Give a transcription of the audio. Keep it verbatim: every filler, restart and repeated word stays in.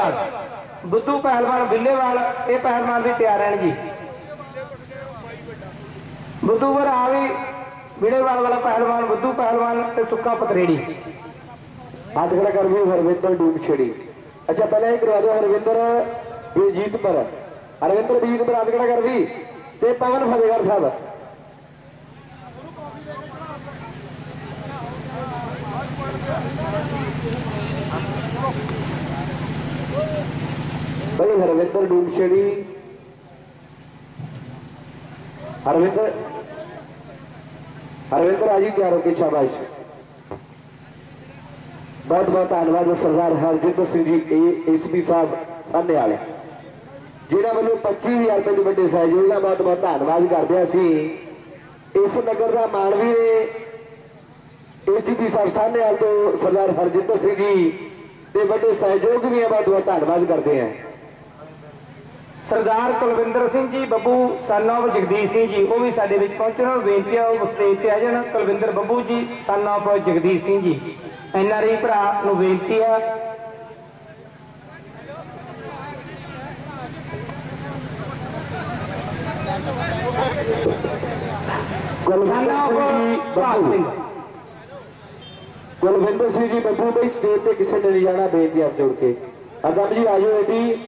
बिल्लेवाल बुद्धू पहलवान बिल्लेवाल ये पहलवान भी तैयार हैं जी। बुद्धू पर आ भी बिल्लेवाल वाला पहलवान बुद्धू पहलवान ते सुक्का पतरेड़ी हाथ खड़ा कर भी हरविंदर डूब छेड़ी। अच्छा पहले ही करवा दो हरविंदर बेजीत पर हरविंदर बेजीत पर हाथ खड़ा कर भी ते पवन फतेहगढ़ साहब भाई हरविंदर डूब छेड़ी हरविंदर हरविंदर आज ही तैयार होके शाबाश। बहुत बहुत धन्यवाद सरदार हरजिंदर सिंह जी एस पी साहब सामने वाले जिन्होंने वालों पच्ची हजार रुपए के बड़े सहयोग का बहुत बहुत धन्यवाद करते हैं। इस नगर का मानवी ने एस पी साहब सामने वाले तो सरदार हरजिंदर सिंह जी के बड़े सहयोग भी है बहुत बहुत धन्यवाद करते हैं। सरदार कुलविंदर सिंह जी बब्बू सन ऑफ जगदीश सिंह जी वो भी साडे विच पहुंचे ने बेनती है वो स्टेज ते आ जाण। Kulwinder Babbu ji son of Jagdish Singh ji N R I भरा नूं बेनती है कुलविंदर सिंह जी बब्बू भाई स्टेज पे किसी ने नहीं जाना बेनती हाथ जोड़ के अदम जी आ जाओ एडी